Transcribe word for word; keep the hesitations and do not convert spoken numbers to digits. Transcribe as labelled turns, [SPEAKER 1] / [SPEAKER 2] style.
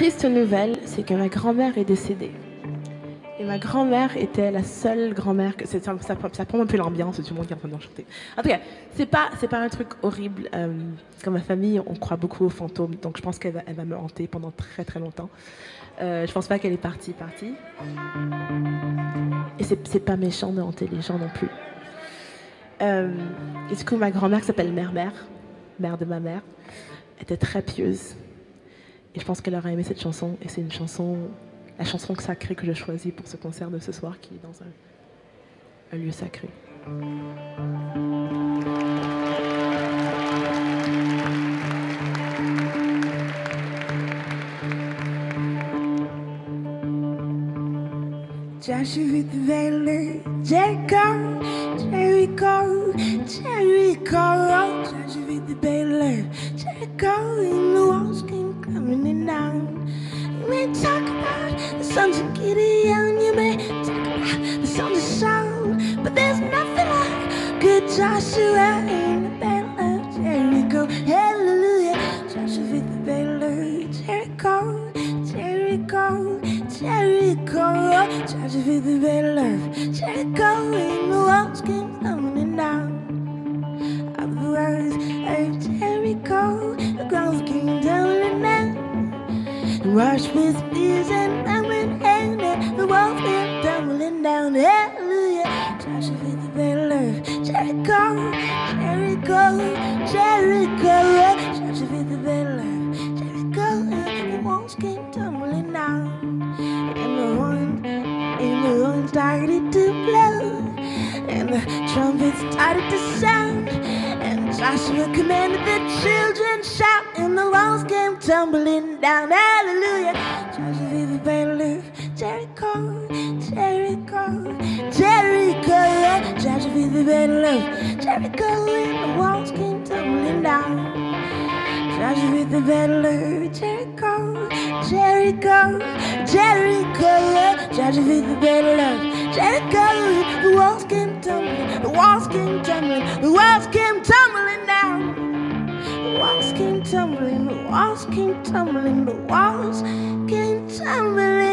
[SPEAKER 1] triste nouvelle, c'est que ma grand-mère est décédée. Et ma grand-mère était la seule grand-mère que... Ça, ça, ça prend un peu l'ambiance, tout le monde qui est en train d'en chanter. En tout cas, c'est pas, c'est pas un truc horrible. Euh, comme ma famille, on croit beaucoup aux fantômes, donc je pense qu'elle va, elle va me hanter pendant très très longtemps. Euh, je pense pas qu'elle est partie, partie. Et c'est, c'est pas méchant de hanter les gens non plus. Euh, et du coup, ma grand-mère qui s'appelle Mère-Mère, mère de ma mère, était très pieuse. Et je pense qu'elle aurait aimé cette chanson. Et c'est une chanson, la chanson sacrée que je choisis pour ce concert de ce soir, qui est dans un, un lieu sacré.
[SPEAKER 2] Joshua the Baylor, Jericho, Jericho, Jericho, Joshua the Baylor, Jericho, and the walls came coming down. You may talk about the sons of Gideon, you may talk about the sons of Saul, but there's nothing like good Joshua in the Battle of Jericho. Hallelujah, Joshua the Baylor, Jericho, Jericho, Jericho, Joshua the Baylor, Jericho, and the walls came tumbling down. Of the words of Jericho, the grounds came tumbling down. Washed with spears and diamond hand, and the walls came tumbling down. Hallelujah, Joshua the Baylor, Jericho, Jericho, Jericho, Joshua the Baylor, Jericho, and the walls came tumbling down. And the horn, and the horn started to blow, and the trumpet started to sound, and Joshua commanded the children shout, and the walls came tumbling down. Hallelujah, Joshua the Baylor, Jericho, Jericho, Jericho, Joshua the Baylor, Jericho, and the walls came tumbling down. Joshua the Baylor, Jericho, Jericho, Jericho, Joshua the Baylor, Jericho, the walls came tumbling, the walls came tumbling, the walls came tumbling down. The walls came tumbling, the walls came tumbling, the walls came tumbling.